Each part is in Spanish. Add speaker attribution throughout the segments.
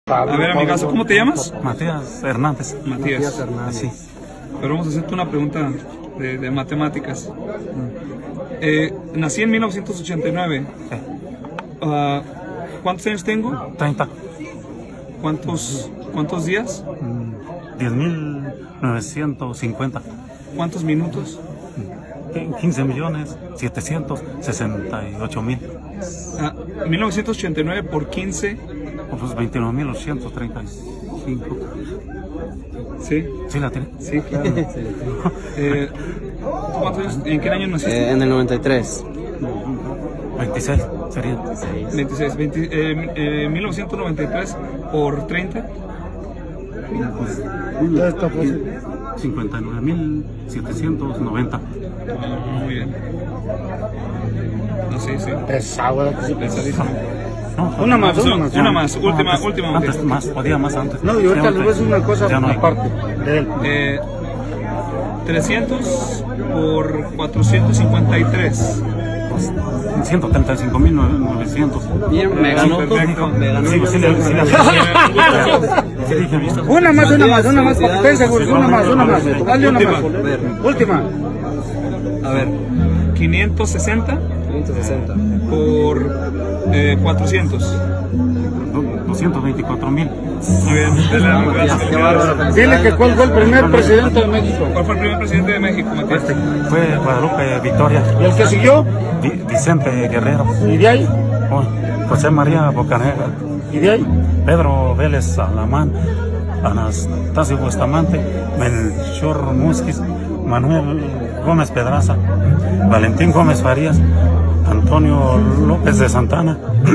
Speaker 1: A ver, amigazo, ¿cómo te llamas?
Speaker 2: Matías Hernández.
Speaker 1: Matías
Speaker 3: Hernández.
Speaker 2: Sí.
Speaker 1: Pero vamos a hacerte una pregunta de matemáticas. Nací en 1989. ¿Cuántos años tengo?
Speaker 2: 30.
Speaker 1: ¿Cuántos días?
Speaker 2: 10.950.
Speaker 1: ¿Cuántos minutos?
Speaker 2: 15.768.000.
Speaker 1: 1989 por 15.
Speaker 2: Pues 29.835.
Speaker 1: ¿Sí?
Speaker 2: ¿Sí la tiene?
Speaker 1: Sí, claro. ¿Cuántos años? ¿En qué año naciste?
Speaker 3: En el 93.
Speaker 2: 26 sería.
Speaker 1: 26. 1993 por 30.
Speaker 2: 59.790.
Speaker 1: Muy bien. No, sí. Pesadísimo.
Speaker 2: No,
Speaker 3: Una más.
Speaker 1: Una más, última.
Speaker 2: Antes más, podía más antes.
Speaker 3: No, y ahorita les voy a decir una cosa
Speaker 2: Ya no hay.
Speaker 3: aparte de él.
Speaker 1: 300 por 453.
Speaker 2: 135.900.
Speaker 3: Bien, me ganó.
Speaker 1: Perfecto.
Speaker 3: Me ganó.
Speaker 2: Sí, dije.
Speaker 3: Una más, para que estén seguros. Una más. Dale una más. Última.
Speaker 4: A ver,
Speaker 1: 560
Speaker 4: 560.
Speaker 1: por 400.
Speaker 2: 224.000.
Speaker 1: Muy bien.
Speaker 4: Qué bárbaro.
Speaker 3: Dile que cuál fue el primer presidente de México.
Speaker 1: ¿Cuál fue el primer presidente de México, Matías?
Speaker 2: Fue Guadalupe Victoria.
Speaker 3: ¿Y el que siguió?
Speaker 2: Vicente Guerrero.
Speaker 3: ¿Y de ahí?
Speaker 2: José María Bocanegra.
Speaker 3: ¿Y de ahí?
Speaker 2: Pedro Vélez Alamán. Anastasio Bustamante. Melchor Musquiz. Manuel Gómez Pedraza. Valentín Gómez Farías. Antonio López de Santana.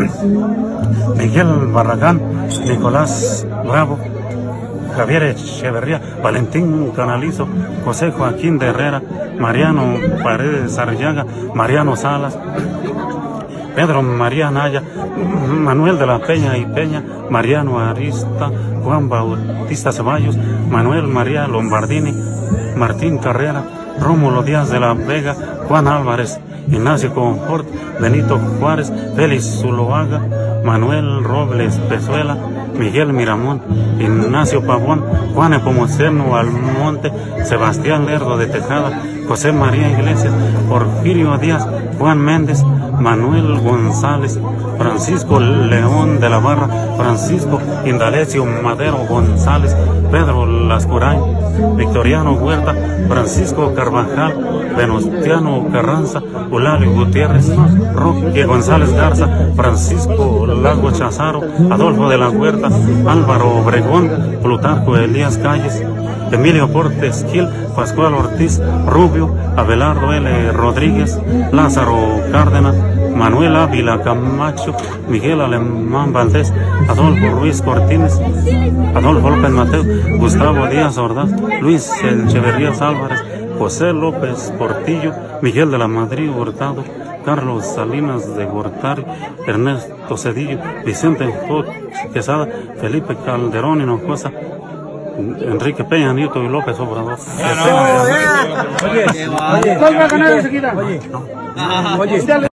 Speaker 2: Miguel Barragán. Nicolás Bravo. Javier Echeverría, Valentín Canalizo, José Joaquín de Herrera, Mariano Paredes Arriaga, Mariano Salas, Pedro María Naya, Manuel de la Peña y Peña, Mariano Arista, Juan Bautista Ceballos, Manuel María Lombardini, Martín Carrera, Rómulo Díaz de la Vega, Juan Álvarez, Ignacio Confort, Benito Juárez, Félix Zuloaga, Manuel Robles Pezuela, Miguel Miramón, Ignacio Pavón, Juan Epomuceno Almonte, Sebastián Lerdo de Tejada, José María Iglesias, Porfirio Díaz, Juan Méndez, Manuel González, Francisco León de la Barra, Francisco Indalecio Madero González, Pedro Lascurain, Victoriano Huerta, Francisco Carvajal, Venustiano Carranza, Eulalio Gutiérrez, Roque González Garza, Francisco Lago Chazaro, Adolfo de la Huerta, Álvaro Obregón, Plutarco Elías Calles, Emilio Portes Gil, Pascual Ortiz Rubio, Abelardo L. Rodríguez, Lázaro Cárdenas, Manuel Ávila Camacho, Miguel Alemán Valdés, Adolfo Ruiz Cortines, Adolfo López Mateo, Gustavo Díaz Ordaz, Luis Echeverrías Álvarez, José López Portillo, Miguel de la Madrid Hurtado, Carlos Salinas de Gortari, Ernesto Cedillo, Vicente J. Quesada, Felipe Calderón Hinojosa, Enrique Peña Nieto y López Obrador.
Speaker 3: ¿Cuál va a ganar enseguida? Oye.